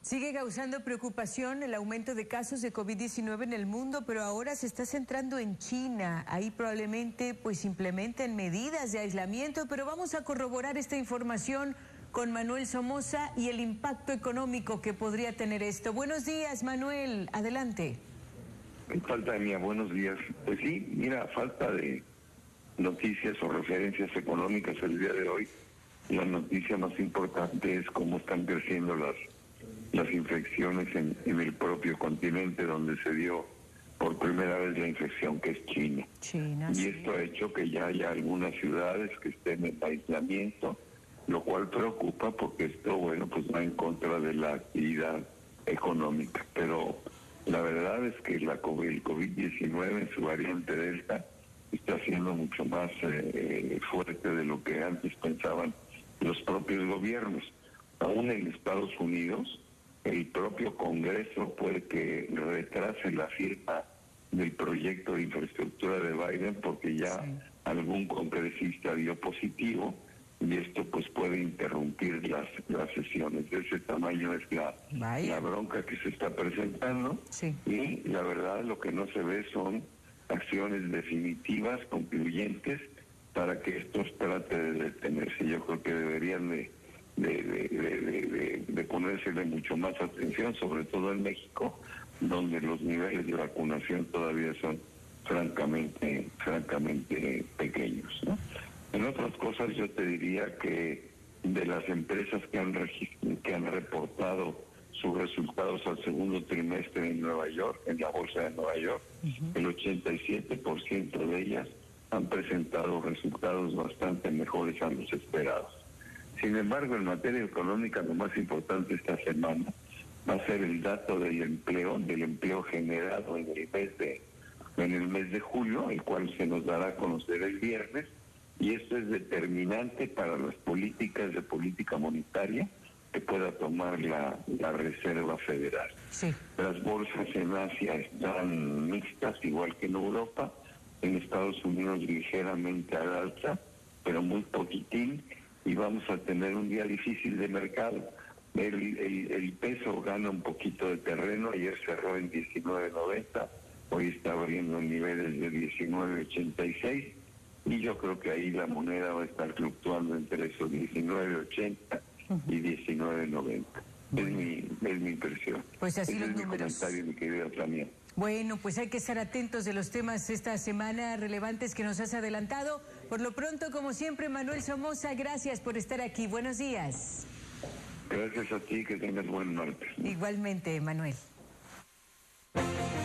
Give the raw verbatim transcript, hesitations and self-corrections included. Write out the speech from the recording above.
Sigue causando preocupación el aumento de casos de COVID diecinueve en el mundo, pero ahora se está centrando en China. Ahí probablemente pues implementen medidas de aislamiento, pero vamos a corroborar esta información con Manuel Somoza y el impacto económico que podría tener esto. Buenos días, Manuel, adelante. Falta mía, buenos días. Pues sí, mira, falta de noticias o referencias económicas el día de hoy. La noticia más importante es cómo están creciendo las las infecciones en, en el propio continente donde se dio por primera vez la infección, que es China. China, y sí. Esto ha hecho que ya haya algunas ciudades que estén en aislamiento, lo cual preocupa porque esto, bueno, pues va en contra de la actividad económica. Pero la verdad es que la COVID, el COVID diecinueve en su variante Delta está siendo mucho más eh, fuerte de lo que antes pensaban los propios gobiernos. Aún en Estados Unidos, el propio Congreso puede que retrase la firma del proyecto de infraestructura de Biden porque ya sí. algún congresista dio positivo y esto pues puede interrumpir las, las sesiones. De ese tamaño es la, la bronca que se está presentando sí. y la verdad lo que no se ve son acciones definitivas, concluyentes, para que esto trate de detenerse. Yo creo que deberían de De, de, de, de, de ponérsele mucho más atención, sobre todo en México, donde los niveles de vacunación todavía son francamente francamente pequeños, ¿no? En otras cosas yo te diría que de las empresas que han que han reportado sus resultados al segundo trimestre en Nueva York, en la bolsa de Nueva York, uh-huh. el ochenta y siete por ciento de ellas han presentado resultados bastante mejores a los esperados. Sin embargo, en materia económica, lo más importante esta semana va a ser el dato del empleo, del empleo generado en el mes de, en el mes de julio, el cual se nos dará a conocer el viernes, y esto es determinante para las políticas de política monetaria que pueda tomar la, la Reserva Federal. Sí. Las bolsas en Asia están mixtas, igual que en Europa, en Estados Unidos ligeramente al alza, pero muy poquitín, y vamos a tener un día difícil de mercado. El, el, el peso gana un poquito de terreno, ayer cerró en diecinueve noventa, hoy está abriendo en niveles de diecinueve ochenta y seis, y yo creo que ahí la moneda va a estar fluctuando entre esos diecinueve ochenta y diecinueve noventa. Es mi, es mi impresión. Pues así Ese los es números. Mi comentario, mi querida Tania. Bueno, pues hay que estar atentos de los temas esta semana relevantes que nos has adelantado. Por lo pronto, como siempre, Manuel Somoza, gracias por estar aquí. Buenos días. Gracias a ti, que tengas buen martes. Igualmente, Manuel.